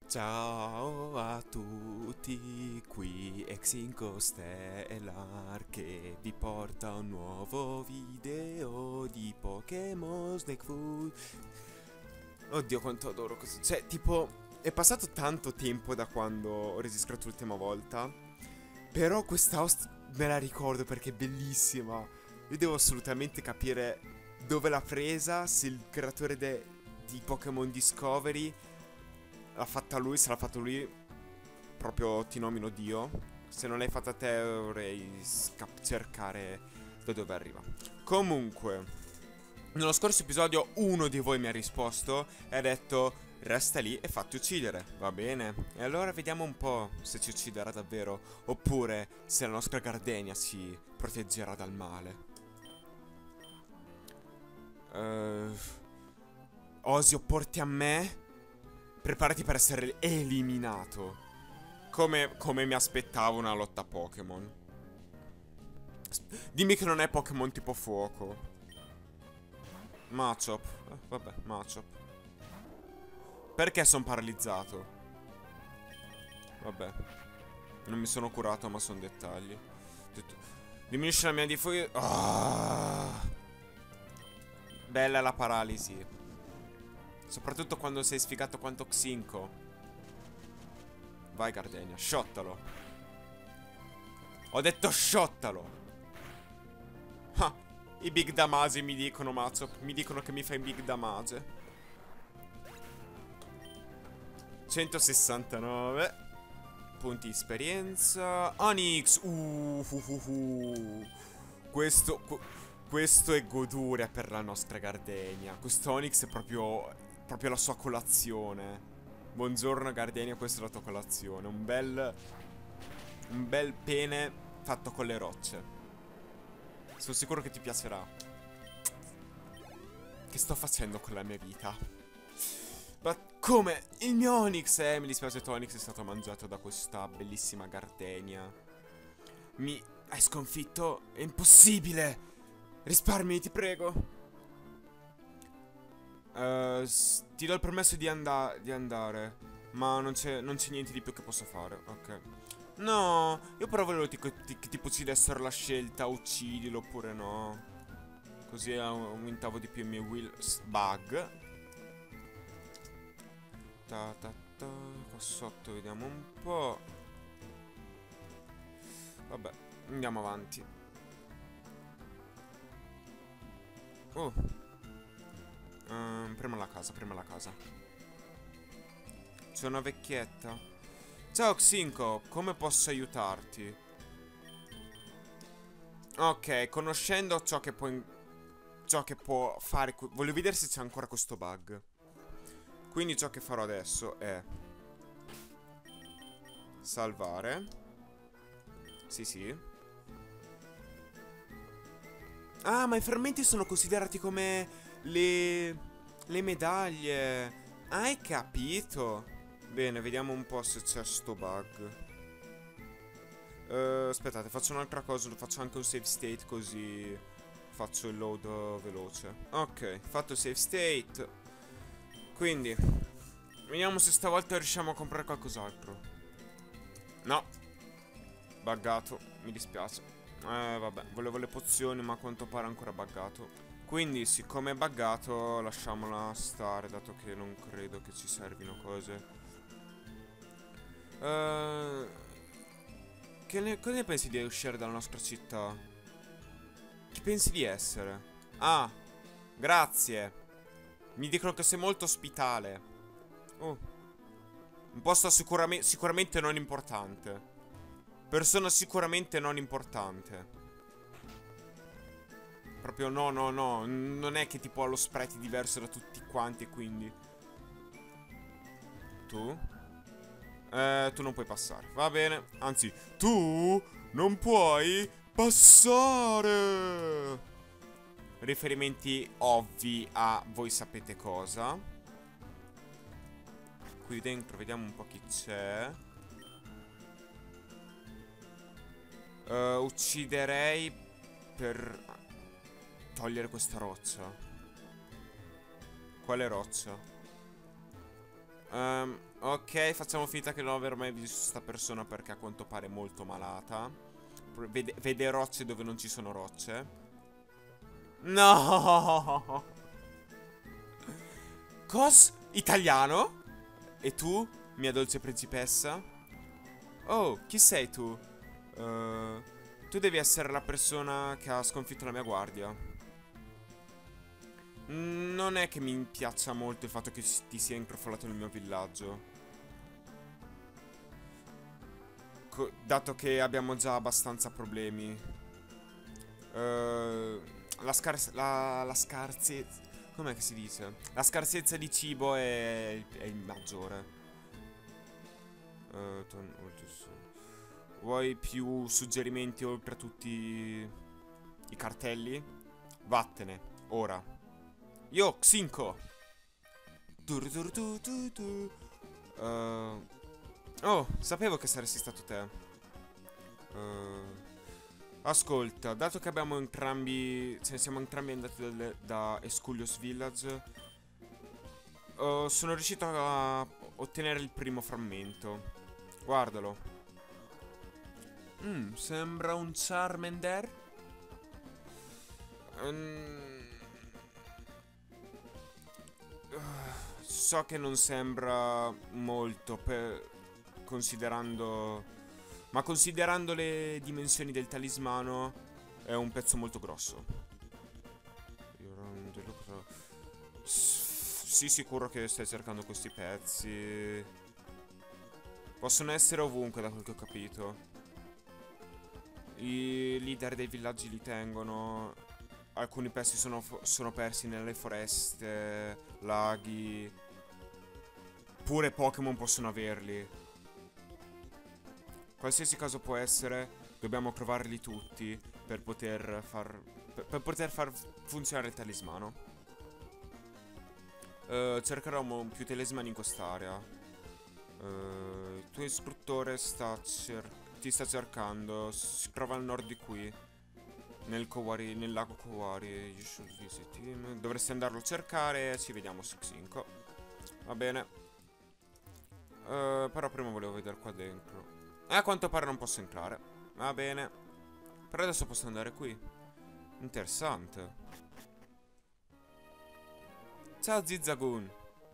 Ciao a tutti, qui Exinco Stellar che vi porta un nuovo video di Pokémon Snake Food. Oddio quanto adoro questo. Cioè, tipo, è passato tanto tempo da quando ho registrato l'ultima volta. Però questa host me la ricordo perché è bellissima. Io devo assolutamente capire dove l'ha presa, se il creatore di Pokémon Discovery l'ha fatta lui, se l'ha fatto lui, proprio ti nomino Dio. Se non l'hai fatta te dovrei cercare da dove arriva. Comunque, nello scorso episodio uno di voi mi ha risposto e ha detto resta lì e fatti uccidere, va bene? E allora vediamo un po' se ci ucciderà davvero oppure se la nostra Gardenia ci proteggerà dal male. Osi, opporti a me? Preparati per essere eliminato. Come mi aspettavo una lotta Pokémon. Dimmi che non è Pokémon tipo fuoco. Machop. Vabbè, Machop. Perché sono paralizzato? Vabbè. Non mi sono curato, ma sono dettagli. Diminuisce la mia difesa. Bella la paralisi. Soprattutto quando sei sfigato quanto Xinco. Vai Gardenia, sciottalo. Ho detto sciottalo. Ah, i big damage mi dicono, Mazop. Mi dicono che mi fai big damage. 169 punti esperienza. Onyx. Questo è goduria per la nostra Gardenia. Questo Onyx è proprio la sua colazione. Buongiorno Gardenia, questa è la tua colazione. Un bel pene fatto con le rocce. Sono sicuro che ti piacerà. Che sto facendo con la mia vita? Ma come? Il mio Onyx, mi dispiace che Onyx è stato mangiato da questa bellissima Gardenia. Mi hai sconfitto? È impossibile! Risparmi, ti prego. Ti do il permesso di andare. Ma non c'è niente di più che posso fare. Ok. No, io però volevo che tipo ci dessero la scelta, uccidilo oppure no. Così aumentavo di più il mio will bug. Qua sotto vediamo un po'. Vabbè, andiamo avanti. Oh. Prima la casa, prima la casa. C'è una vecchietta. Ciao Xinco, come posso aiutarti? Ok, conoscendo ciò che può fare. Voglio vedere se c'è ancora questo bug. Quindi ciò che farò adesso è salvare. Sì, sì. Ah, ma i fermenti sono considerati come le medaglie. Hai capito? Bene, vediamo un po' se c'è sto bug. Aspettate, faccio un'altra cosa. Faccio anche un save state così faccio il load veloce. Ok, fatto il save state. Quindi, vediamo se stavolta riusciamo a comprare qualcos'altro. No, buggato, mi dispiace. Vabbè, volevo le pozioni, ma a quanto pare è ancora buggato. Quindi, siccome è buggato, lasciamola stare, dato che non credo che ci servino cose. Cosa ne pensi di uscire dalla nostra città? Chi pensi di essere? Ah, grazie. Mi dicono che sei molto ospitale. Oh, un posto sicuramente non importante. Persona sicuramente non importante. Proprio no, no, no. Non è che tipo ha lo sprite diverso da tutti quanti, quindi. Tu? Tu non puoi passare. Va bene. Anzi, tu non puoi passare. Riferimenti ovvi a voi sapete cosa. Qui dentro vediamo un po' chi c'è. Ucciderei per togliere questa roccia. Quale roccia? Ok, facciamo finta che non aver mai visto sta persona perché a quanto pare è molto malata. Vede rocce dove non ci sono rocce. No! Cos? Italiano? E tu, mia dolce principessa? Oh, chi sei tu? Tu devi essere la persona che ha sconfitto la mia guardia. Non è che mi piaccia molto il fatto che ti sia incrofolato nel mio villaggio. Dato che abbiamo già abbastanza problemi. La scarsezza. Com'è che si dice? La scarsezza di cibo è il maggiore. Vuoi più suggerimenti oltre a tutti i cartelli? Vattene, ora. Yo, Xinco! Oh, sapevo che saresti stato te. Ascolta, dato che abbiamo entrambi. Cioè, siamo entrambi andati da Esculios Village. Sono riuscito a ottenere il primo frammento. Guardalo. Sembra un Charmander. So che non sembra molto considerando. Ma considerando le dimensioni del talismano, è un pezzo molto grosso. Sì, sicuro che stai cercando questi pezzi. Possono essere ovunque, da quel che ho capito. I leader dei villaggi li tengono. Alcuni pezzi sono persi nelle foreste, laghi. Pure Pokémon possono averli. Qualsiasi cosa può essere, dobbiamo trovarli tutti per poter far funzionare il talismano. Cercherò più talismani in quest'area. Il tuo istruttore ti sta cercando. Si trova al nord di qui. Nel lago Kowari. Dovresti andarlo a cercare. Ci vediamo su Xinco. Va bene. Però prima volevo vedere qua dentro. A quanto pare non posso entrare. Va bene. Però adesso posso andare qui. Interessante. Ciao Zizzagoon.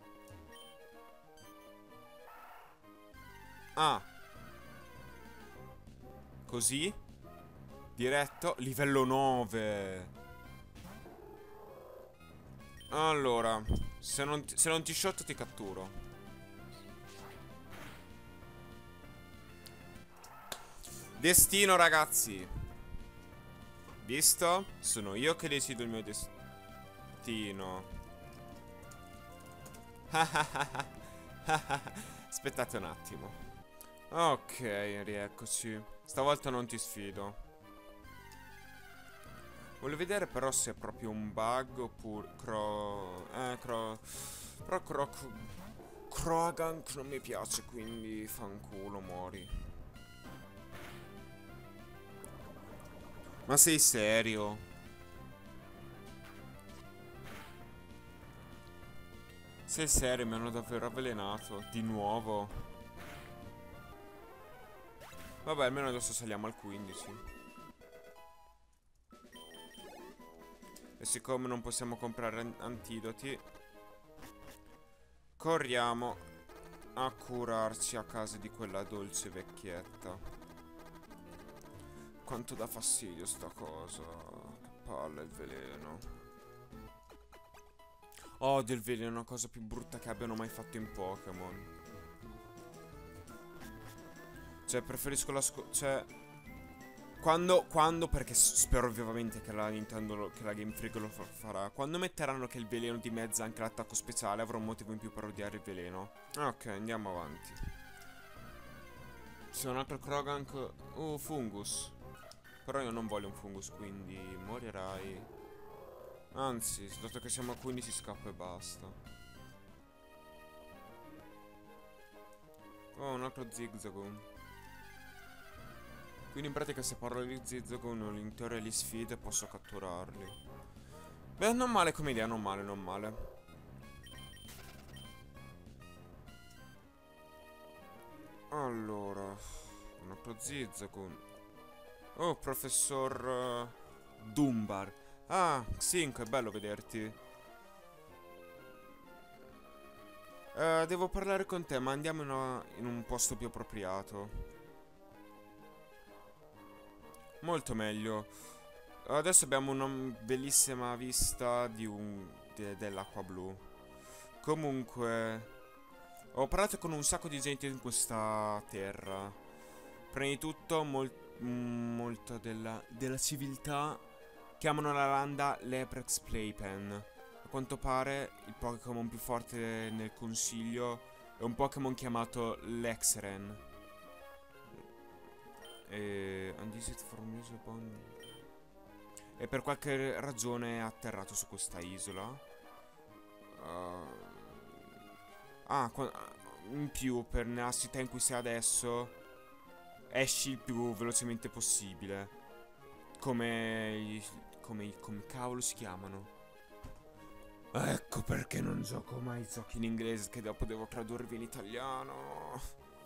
Ah. Così. Diretto. Livello 9. Allora. Se non ti shot ti catturo. Destino, ragazzi. Visto? Sono io che decido il mio destino. Aspettate un attimo. Ok, rieccoci. Stavolta non ti sfido. Voglio vedere però se è proprio un bug oppure però Krogank non mi piace, quindi fanculo, muori. Ma sei serio? Sei serio? Mi hanno davvero avvelenato? Di nuovo? Vabbè, almeno adesso saliamo al 15. E siccome non possiamo comprare antidoti, corriamo a curarci a casa di quella dolce vecchietta. Quanto dà fastidio sta cosa. Che palle il veleno. Odio il veleno, è una cosa più brutta che abbiano mai fatto in Pokémon. Cioè, preferisco cioè, quando, perché spero vivamente che la Nintendo, che la Game Freak lo farà. Quando metteranno che il veleno dimezza anche l'attacco speciale, avrò un motivo in più per odiare il veleno. Ok, andiamo avanti. C'è un altro Krogank. Fungus. Però io non voglio un fungus, quindi morirai. Anzi, dato che siamo a 15 scappo e basta. Oh, un altro Zigzagoon. Quindi in pratica se parlo di Zigzagoon, in teoria li sfido e posso catturarli. Beh, non male come idea, non male, non male. Allora, una Prozizzagun. Oh, professor Dumbar. Ah, Xinco, è bello vederti. Devo parlare con te, ma andiamo in un posto più appropriato. Molto meglio. Adesso abbiamo una bellissima vista dell'acqua blu. Comunque, ho parlato con un sacco di gente in questa terra. Prima di tutto, molto della civiltà chiamano la landa Leprex Playpen. A quanto pare il Pokémon più forte nel consiglio è un Pokémon chiamato Lexeren. E per qualche ragione è atterrato su questa isola. In più, nella città in cui sei adesso, esci il più velocemente possibile. Come cavolo si chiamano? Ecco perché non gioco mai giochi in inglese, che dopo devo tradurvi in italiano.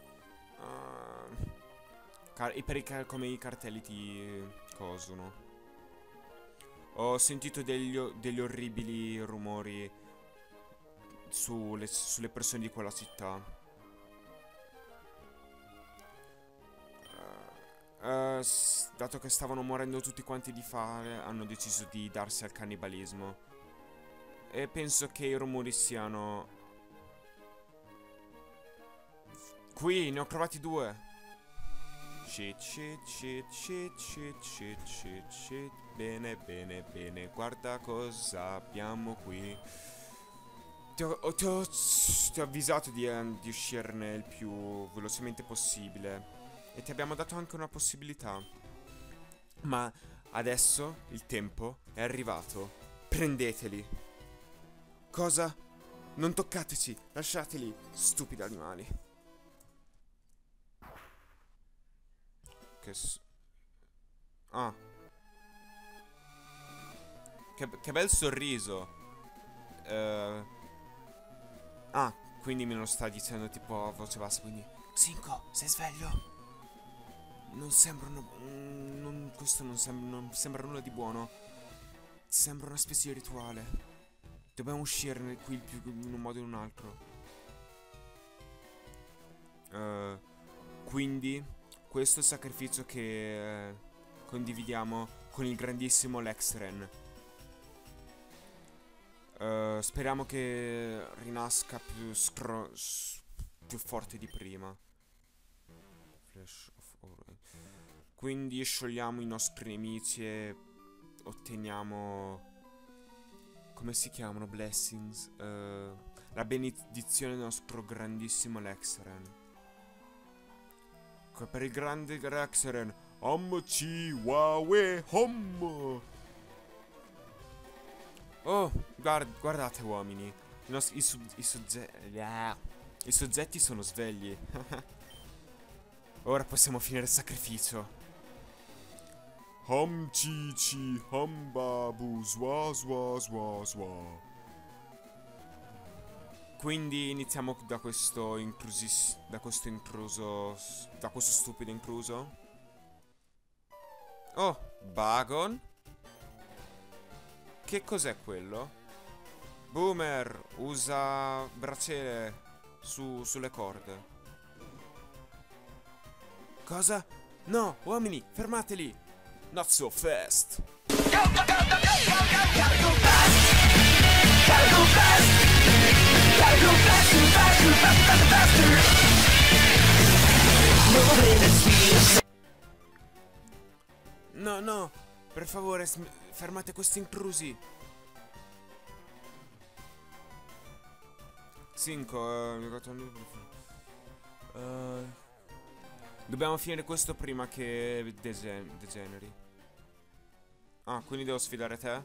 Come i cartelli ti cosono. Ho sentito degli orribili rumori sulle persone di quella città. Dato che stavano morendo tutti quanti di fame, hanno deciso di darsi al cannibalismo. E penso che i rumori siano... Qui, ne ho trovati 2. Shit. Bene. Guarda cosa abbiamo qui. Ti ho avvisato di uscirne il più velocemente possibile. E ti abbiamo dato anche una possibilità. Ma adesso il tempo è arrivato. Prendeteli. Cosa? Non toccateci. Lasciateli, stupidi animali. Che bel sorriso. Quindi me lo sta dicendo tipo a voce bassa. Quindi Xinco, sei sveglio? Non sembra questo non sembra nulla di buono. Sembra una specie di rituale. Dobbiamo uscirne qui in un modo o in un altro. Quindi questo è il sacrificio che condividiamo con il grandissimo Lexeren. Speriamo che rinasca più forte di prima. Flash of Ore. Quindi sciogliamo i nostri nemici e otteniamo... Come si chiamano? Blessings. La benedizione del nostro grandissimo Lexeren. Per il grande Lexeren. Om chi wawe hom. Oh, guardate uomini. I soggetti sono svegli. Ora possiamo finire il sacrificio. Hom chi chi hom babu swa. Quindi iniziamo da questo stupido intruso. Oh, Bagon. Che cos'è quello? Boomer, usa braciere sulle corde. Cosa? No, uomini, fermateli! Not so fast! No, per favore, fermate questi intrusi. 5, dobbiamo finire questo prima che degeneri. Quindi devo sfidare te?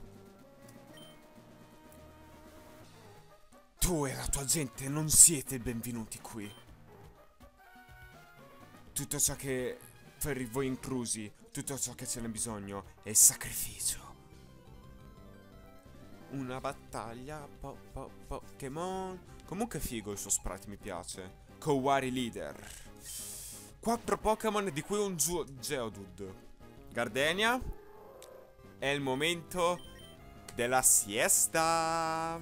Tu e la tua gente non siete benvenuti qui. Tutto ciò che... Per voi intrusi, tutto ciò che ce n'è bisogno è sacrificio. Una battaglia Pokémon. Comunque figo il suo sprite, mi piace. Kowari Leader. 4 Pokémon di cui un Geodude. Gardenia. È il momento della siesta.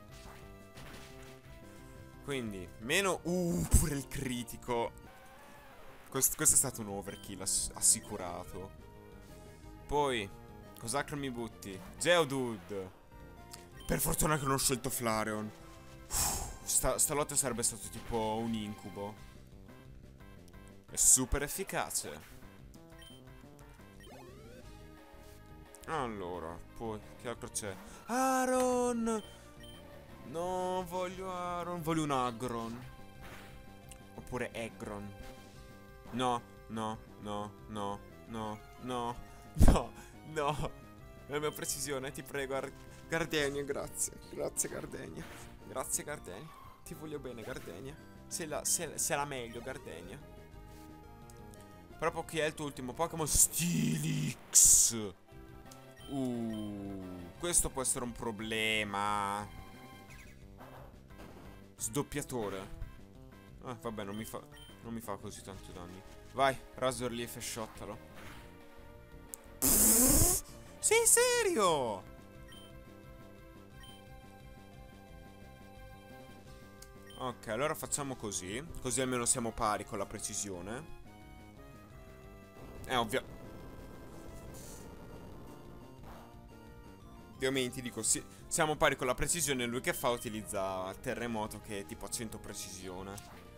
Quindi, meno... pure il critico. Questo è stato un overkill assicurato. Poi, cos'altro mi butti? Geodude. Per fortuna che non ho scelto Flareon. Sta lotta sarebbe stato tipo un incubo. È super efficace. Allora, poi, che altro c'è? Aron! No, voglio Aron. Voglio un Aggron. Oppure Aggron. No, no, no, no, no, no, no, no. La mia precisione, ti prego, Gardenia, grazie. Grazie, Gardenia. Grazie, Gardenia. Ti voglio bene, Gardenia. Sei la meglio, Gardenia. Proprio chi è il tuo ultimo Pokémon? Steelix. Questo può essere un problema. Sdoppiatore. Vabbè, non mi fa così tanto danni. Vai, Razor Leaf e shottalo. Sei serio? Ok, allora facciamo così. Così almeno siamo pari con la precisione. Ovviamente dico sì, siamo pari con la precisione. Lui che fa utilizza terremoto, che è tipo a 100 precisione.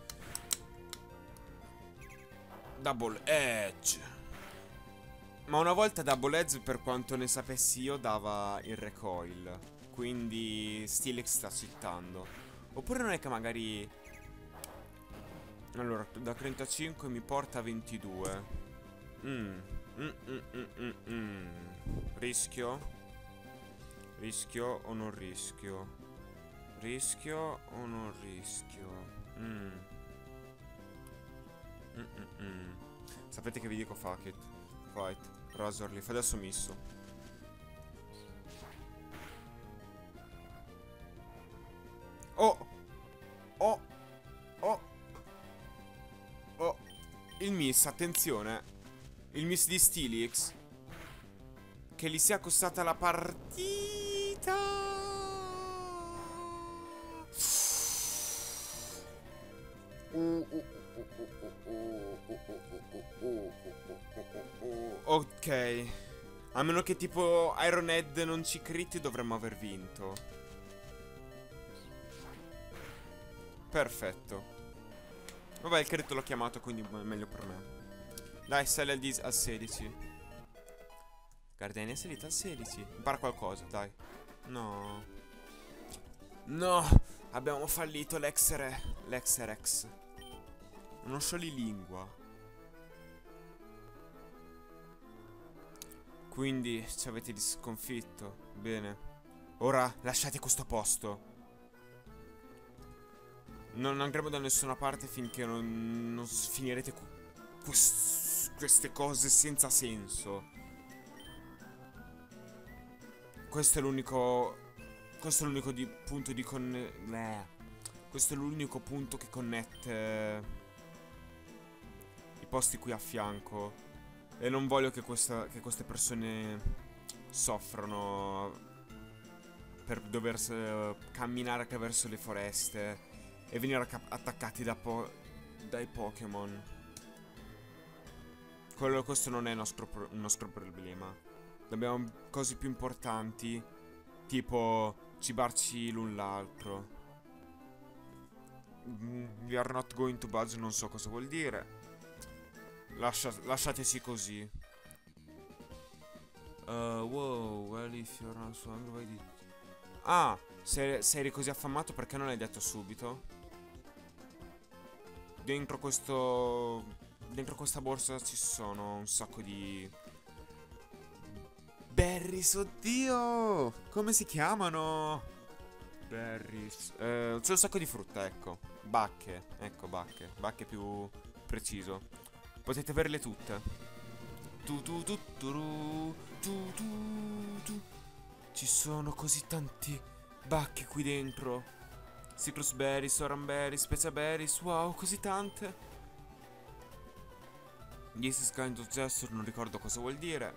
Double Edge. Ma una volta Double Edge, per quanto ne sapessi io, dava il recoil. Quindi Steelix sta cheatando. Oppure non è che magari... Allora, da 35 mi porta a 22. Rischio? Rischio o non rischio? Rischio o non rischio? Sapete che vi dico? Fuck it. Fight. Razor Leaf. Adesso misso. Oh! Oh! Oh! Oh! Il miss, attenzione. Il miss di Steelix. Che gli sia costata la partita. Ok. A meno che tipo Iron Head non ci criti, dovremmo aver vinto. Perfetto. Vabbè, il crit l'ho chiamato, quindi è meglio per me. Dai, sale al 16. Gardenia è salita al 16. Impara qualcosa, dai. No. No. Abbiamo fallito l'Exerex. Uno sciolilingua. Quindi ci avete sconfitto. Bene. Ora lasciate questo posto. Non andremo da nessuna parte finché non finirete queste cose senza senso. Questo è l'unico punto di questo è l'unico punto che connette i posti qui a fianco. E non voglio che queste persone soffrano per dover camminare attraverso le foreste e venire attaccati dai Pokémon. Questo non è il nostro problema. Abbiamo cose più importanti, tipo cibarci l'un l'altro. We are not going to budge, non so cosa vuol dire. Lasciateci così. Wow, well if you're not so hungry. Ah, se eri così affamato, perché non l'hai detto subito? Dentro questa borsa ci sono un sacco di berries, oddio! Come si chiamano? Berries. C'è un sacco di frutta, ecco. Bacche, ecco, bacche. Bacche più preciso. Potete averle tutte. Ci sono così tanti bacche qui dentro. Citrus berries, orange berries, specia berries. Wow, così tante. This is kind of gesture, non ricordo cosa vuol dire.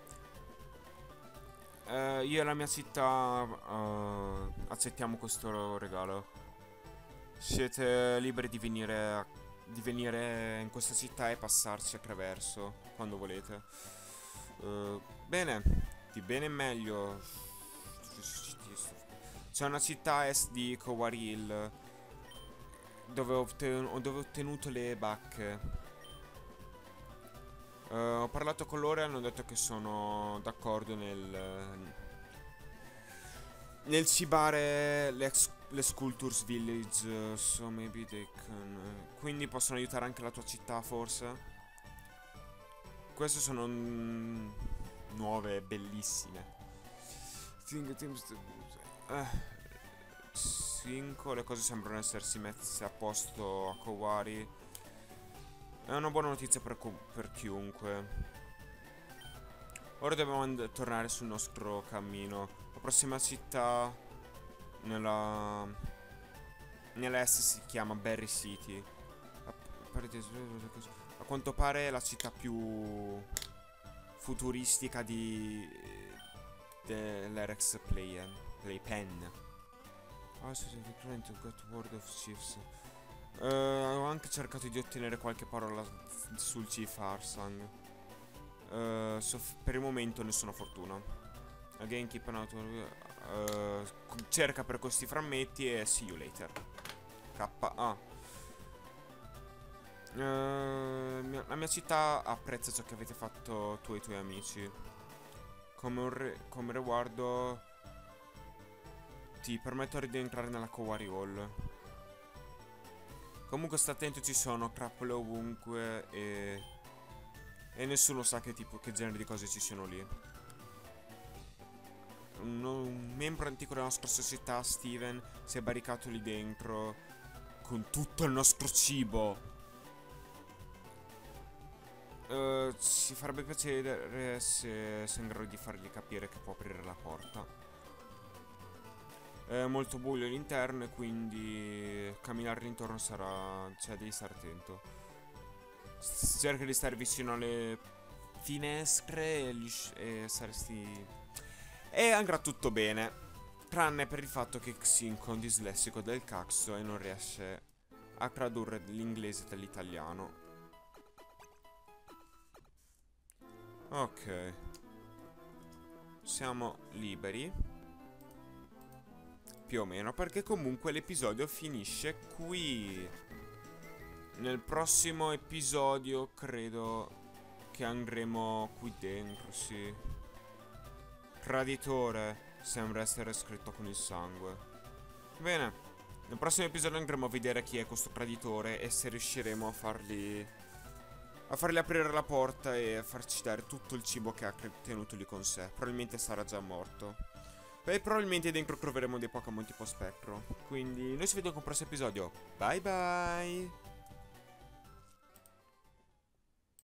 Io e la mia città accettiamo questo regalo. Siete liberi di venire in questa città e passarci attraverso quando volete. Bene, di bene e meglio. C'è una città a est di Kowaril dove ho ottenuto le bacche. Ho parlato con loro e hanno detto che sono d'accordo nel cibare le Sculptures Village. So maybe they can. Quindi possono aiutare anche la tua città, forse? Queste sono nuove, bellissime. 5. Le cose sembrano essersi messe a posto a Kowari. È una buona notizia per chiunque. Ora dobbiamo tornare sul nostro cammino. La prossima città nell'est si chiama Berry City. A quanto pare è la città più futuristica dell'Erex Playpen. Ho anche cercato di ottenere qualche parola sul Chief Arsang. Per il momento nessuna fortuna. Again, keep an out. Cerca per questi frammenti e see you later. K.A. La mia città apprezza ciò che avete fatto tu e i tuoi amici. Come riguardo ti permetto di entrare nella Kowari Hall. Comunque sta attento, ci sono trappole ovunque e nessuno sa che genere di cose ci siano lì. Un membro antico della nostra società, Steven, si è barricato lì dentro con tutto il nostro cibo. Ci farebbe piacere se sei in grado di fargli capire che può aprire la porta. È molto buio all'interno e quindi camminare intorno devi stare attento. Cerca di stare vicino alle finestre e andrà tutto bene. Tranne per il fatto che Xinco è un dislessico del cazzo e non riesce a tradurre l'inglese dall'italiano. Ok. Siamo liberi. Più o meno, perché comunque l'episodio finisce qui. Nel prossimo episodio credo che andremo qui dentro, sì. Traditore sembra essere scritto con il sangue. Bene, nel prossimo episodio andremo a vedere chi è questo traditore e se riusciremo a fargli aprire la porta e a farci dare tutto il cibo che ha tenuto lì con sé. Probabilmente sarà già morto. E probabilmente dentro troveremo dei Pokémon tipo Spettro. Quindi noi ci vediamo con il prossimo episodio. Bye bye!